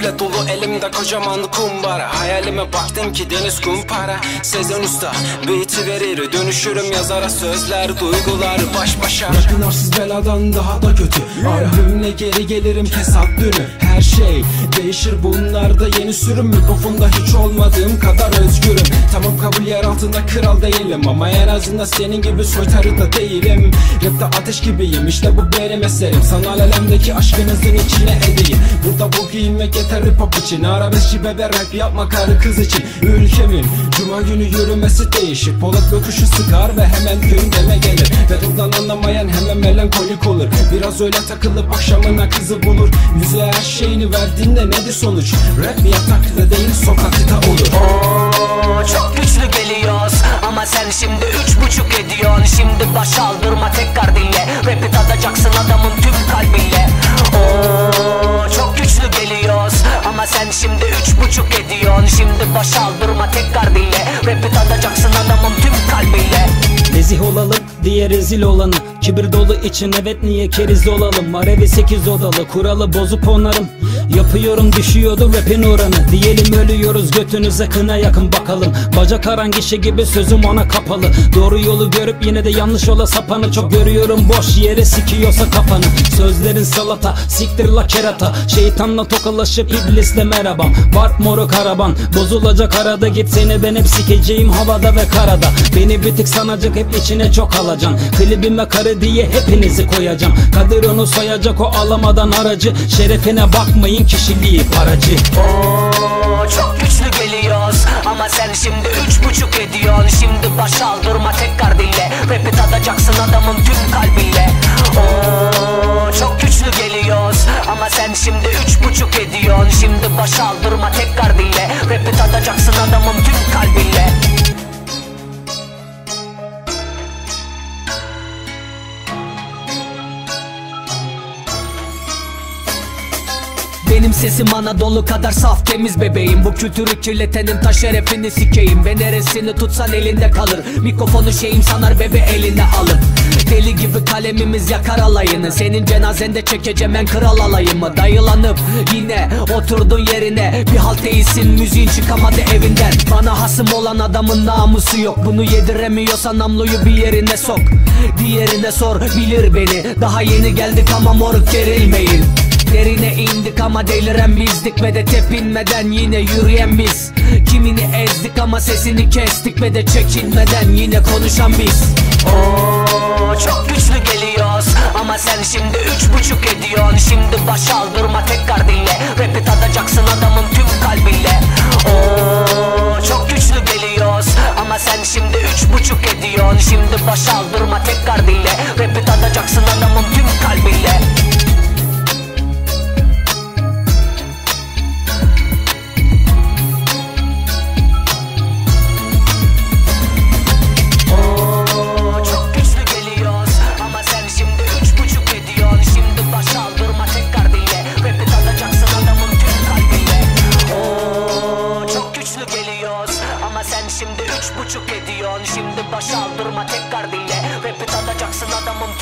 Kalite dolu elimde kocaman kumbara. Hayalime baktım ki deniz kumpara. Sezen Usta beat'i verir, dönüşürüm yazara. Sözler duygular baş başa. Rap'in arsız beladan daha da kötü. Albümle geri gelirim kesat dünü. Her şey değişir, bunlarda yeni sürüm. Mikrofonda hiç olmadığım kadar özgürüm. Tamam kabul, yer altında kral değilim ama en azından senin gibi soytarı da değilim. Rap'te ateş gibiyim, işte bu benim eserim. Sanal alemdeki aşkınızın içine edeyim. Burada bu giyinmek yeterli pop için. Arabeskçi bebe rap yapma karı kız için. Ülkemin cuma günü yürümesi değişik. Polat öküşü sıkar ve hemen gündeme gelir. Battle'dan anlamayan hemen melankolik olur. Biraz öyle takılıp akşamına kızı bulur. Yüze her şeyini verdiğinde nedir sonuç? Rap yatakta değil sokakta olur. Çok güçlü geliyoruz ama sen şimdi 3,5 ediyorsun. Şimdi baş aldırma, tekrar dinle. Rap'i tadacaksın adamın tüm kalbiyle. Çok güçlü geliyoruz ama sen şimdi 3,5 ediyorsun. Şimdi baş aldırma, tekrar dinle. Rap'i tadacaksın adamın tüm kalbiyle. Nezih olalım diye rezil olanı. Kibir dolu için evet niye keriz olalım. Marevi 8 odalı kuralı bozup onarım. Yapıyorum düşüyordu rapin oranı. Diyelim ölüyoruz götünüze kına yakın bakalım. Bacak aran kişi gibi sözüm ona kapalı. Doğru yolu görüp yine de yanlış yola sapanı. Çok görüyorum boş yere sikiyorsa kafanı. Sözlerin salata siktir la kerata. Şeytanla tokalaşıp iblisle merhaba. Varp moruk araban bozulacak arada. Git seni ben hep sikeceğim havada ve karada. Beni bir tık sanacak hep içine çok alacan. Klibime karı diye hepinizi koyacağım. Kadir onu soyacak o alamadan aracı. Şerefine bakmayın kişiliği paracı. Çok güçlü geliyoruz ama sen şimdi 3,5 ediyorsun. Şimdi baş aldırma, tekrar dinle. Rap'i tadacaksın adamın tüm kalbiyle. Çok güçlü geliyoruz ama sen şimdi 3,5 ediyorsun. Şimdi baş aldırma, tekrar dinle. Rap'i tadacaksın adamın tüm kalbiyle. Benim sesim Anadolu kadar saf temiz bebeğim. Bu kültürü kirletenin taş şerefini sikeyim. Ve neresini tutsan elinde kalır. Mikrofonu şeyim sanar bebe eline alır. Deli gibi kalemimiz yakar alayını. Senin cenazende çekeceğim en kral alayımı. Dayılanıp yine oturdun yerine. Bir halt değilsin, müziğin çıkamadı evinden. Bana hasım olan adamın namusu yok. Bunu yediremiyorsan namluyu bir yerine sok. Diğerine sor, bilir beni. Daha yeni geldik ama moruk gerilmeyin. Derine indik ama deliren bizdik ve de tepinmeden yine yürüyen biz. Kimini ezdik ama sesini kestik ve de çekinmeden yine konuşan biz. Çok güçlü geliyoruz ama sen şimdi 3,5 ediyorsun. Şimdi baş aldırma, tekrar dinle. Rap'i tadacaksın adamın tüm kalbiyle. Çok güçlü geliyoruz ama sen şimdi 3,5 ediyorsun. Şimdi baş aldırma, tekrar dinle. Rap'i tadacaksın adamın tüm kalbiyle. Şimdi 3,5 ediyorsun. Şimdi baş aldırma, tekrar dinle. Rap'i tadacaksın adamın